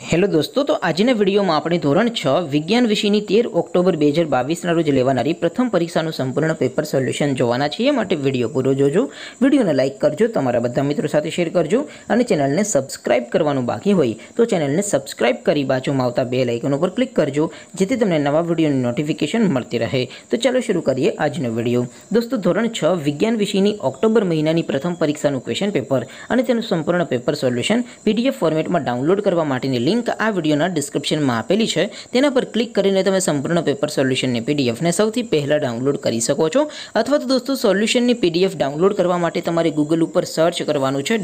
Hello दोस्तों, तो આજના વિડીયોમાં આપણે ધોરણ 6 વિજ્ઞાન વિષયની 13 ઓક્ટોબર 2022 ના રોજ લેવાનારી પ્રથમ પરીક્ષાનું સંપૂર્ણ પેપર સોલ્યુશન જોવાના છીએ। માટે વિડીયો પૂરો જોજો, વિડીયોને લાઈક કરજો, તમારા બધા મિત્રો સાથે શેર કરજો અને ચેનલને સબસ્ક્રાઇબ કરવાનું બાકી હોય તો ચેનલને સબસ્ક્રાઇબ કરી બાજુમાં આવતા બેલ આઇકન ઉપર ક્લિક કરજો જેથી તમને નવા વિડીયોની નોટિફિકેશન મળતી રહે। તો ચાલો શરૂ કરીએ આજનો વિડીયો। દોસ્તો, ધોરણ 6 વિજ્ઞાન વિષયની ઓક્ટોબર મહિનાની પ્રથમ પરીક્ષાનું ક્વેશ્ચન પેપર અને તેનું સંપૂર્ણ પેપર સોલ્યુશન પીડીએફ ફોર્મેટમાં ડાઉનલોડ કરવા માટેની लिंक आ वीडियोना डिस्क्रिप्शन में आपेली है, तेना पर क्लिक करीने तमे संपूर्ण पेपर सोल्यूशन ने पीडीएफ ने सौथी पहला डाउनलॉड करी सको छो। अथवा तो दोस्तों सोल्यूशन ने पीडीएफ डाउनलॉड करवा माटे तमारे गूगल पर सर्च करवानुं छे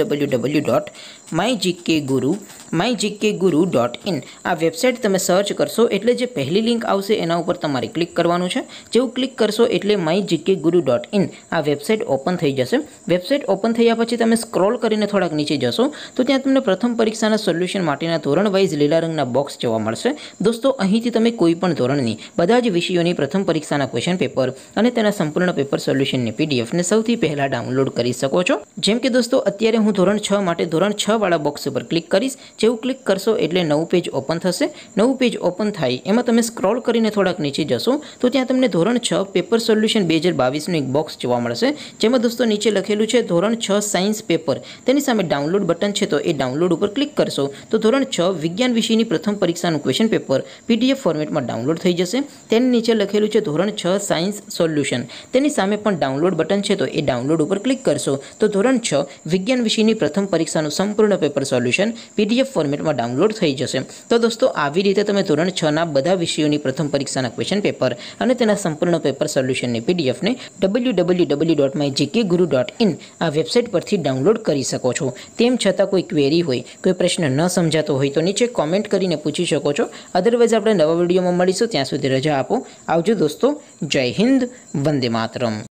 www.mygkguru.in। आ वेबसाइट तमे सर्च करशो एटले जे पहली लिंक आवशे एना उपर तमारे क्लिक करवानुं छे। जेवुं क्लिक करशो एटले mygkguru.in आ वेबसाइट ओपन थई जशे। वेबसाइट ओपन थया पछी तमे स्क्रॉल करीने थोड़ाक नीचे जशो तो त्यां तमने प्रथम परीक्षाना सोल्यूशन माटेना धोरण वाइज लीला रंगना बॉक्स जोवा मळशे। दोस्तों, અહીંથી તમે કોઈપણ ધોરણની બધા જ વિષયોની પ્રથમ પરીક્ષાના ક્વેશ્ચન પેપર અને તેના સંપૂર્ણ પેપર સોલ્યુશનની પીડીએફ ને સૌથી પહેલા ડાઉનલોડ કરી શકો છો। જેમ કે દોસ્તો, અત્યારે હું ધોરણ 6 માટે ધોરણ 6 વાળા બોક્સ ઉપર ક્લિક કરીશ। જેવું ક્લિક કરશો એટલે નવું પેજ ઓપન થશે। નવું પેજ ઓપન થાય એમાં તમે સ્ક્રોલ કરીને થોડાક નીચે જશો તો ત્યાં તમને ધોરણ 6 પેપર સોલ્યુશન 2022 નું એક બોક્સ જોવા મળશે, જેમાં દોસ્તો નીચે લખેલું છે ધોરણ 6 સાયન્સ પેપર। તેની સામે ડાઉનલોડ બટન છે તો એ ડાઉનલોડ ઉપર ક્લિક કરશો તો ધોરણ 6 विज्ञान विषयनी प्रथम परीक्षाનું क्वेश्चन पेपर पीडीएफ फॉर्मेट में डाउनलॉड थई जशे। तेनी नीचे लखेलुं छे धोरण 6 सायन्स सोल्यूशन, तेनी सामे पण डाउनलॉड बटन छे तो ए डाउनलॉड पर क्लिक करशो तो धोरण 6 विज्ञान विषयनी प्रथम परीक्षाનું संपूर्ण पेपर सोल्यूशन पीडीएफ फॉर्मेट में डाउनलॉड थई जशे। तो दोस्तों, આવી રીતે તમે ધોરણ 6 ના બધા વિષયોની પ્રથમ પરીક્ષાના ક્વેશ્ચન પેપર અને તેના સંપૂર્ણ પેપર સોલ્યુશનની પીડીએફ ને www.mygkguru.in આ વેબસાઇટ પરથી ડાઉનલોડ કરી શકો છો। તેમ છતાં કોઈ ક્વેરી હોય, કોઈ પ્રશ્ન ન સમજાતો હોય તો नीचे कॉमेंट करीने पूछी सको छो। अदरवाइज आपणे नवा विडियो में मळीशुं, त्यां सुधी रजा आपो। आवजो दोस्तों, जय हिंद, वंदे मातरम।